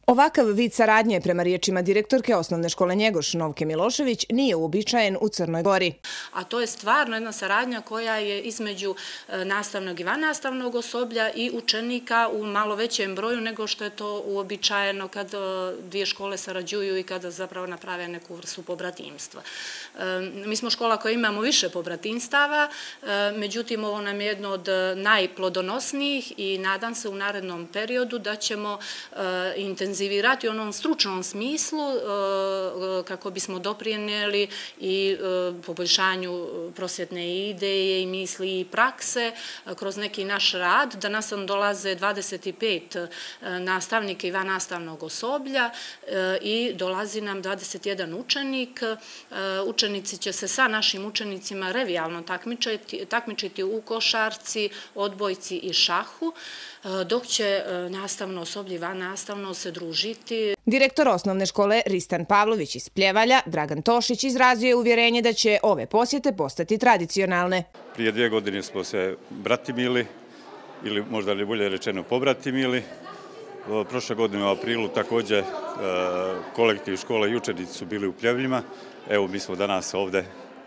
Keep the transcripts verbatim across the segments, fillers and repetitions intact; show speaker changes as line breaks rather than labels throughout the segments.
Ovakav vid saradnje, prema riječima direktorke Osnovne škole Njegoš Novke Milošević, nije uobičajen u Crnoj Gori.
A to je stvarno jedna saradnja koja je između nastavnog i vannastavnog osoblja i učenika u malo većem broju nego što je to uobičajeno kad dvije škole sarađuju i kada zapravo naprave neku vrstu pobratimstva. Mi smo škola koja imamo više pobratimstava, međutim ovo nam je jedno od najplodonosnijih i nadam se u narednom periodu da ćemo intenzivirati intenzivirati u onom stručnom smislu kako bismo doprinijeli i poboljšanju prosvjetne ideje i misli i prakse kroz neki naš rad. Danas nam dolaze dvadeset pet nastavnika i vannastavnog osoblja i dolazi nam dvadeset jedan učenik. Učenici će se sa našim učenicima revijalno takmičiti u košarci, odbojci i šahu, dok će nastavno osoblje i vannastavno se družiti.
Direktor Osnovne škole Ristan Pavlović iz Pljevalja, Dragan Tošić, izrazio je uvjerenje da će ove posjete postati tradicionalne.
Prije dvije godine smo se bratimili, ili možda li bolje rečeno pobratimili. Prošle godine u aprilu također kolektiv škole i učenici su bili u Pljevljima. Evo, mi smo danas ovdje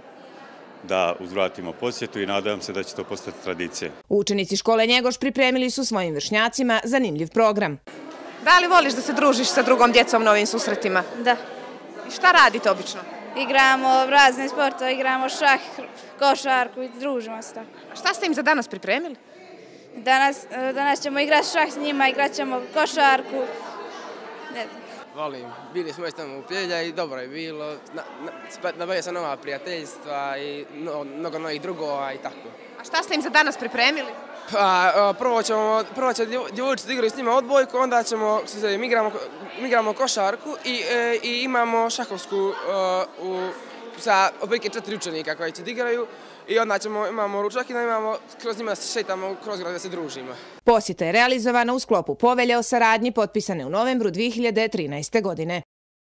da uzvratimo posjetu i nadam se da će to postati tradicija.
Učenici škole Njegoš pripremili su svojim vršnjacima zanimljiv program.
Da li voliš da se družiš sa drugom djecom na ovim susretima?
Da.
I šta radite obično?
Igramo razne sportove, igramo šah, košarku i družimo se tako.
A šta ste im za danas pripremili?
Danas, danas ćemo igrati šah s njima, igrat ćemo košarku. Ne znam.
Volim. Bili smo već tamo u Pljevlja i dobro je bilo. Nabavio sam nova prijateljstva i mnogo novih drugova i tako.
A šta ste im za danas pripremili?
Pa, prvo ćemo, prvo će djevojčice da igraju s njima odbojku, onda ćemo, mi igramo, mi igramo košarku i, e, i imamo šahovsku uh, u, sa otprilike četiri učenika koji će da igraju i onda ćemo, imamo ručak i da imamo kroz njima da se šetamo kroz grad da se družimo.
Posjeta je realizovana u sklopu povelje o saradnji potpisane u novembru dvije hiljade trinaeste. godine.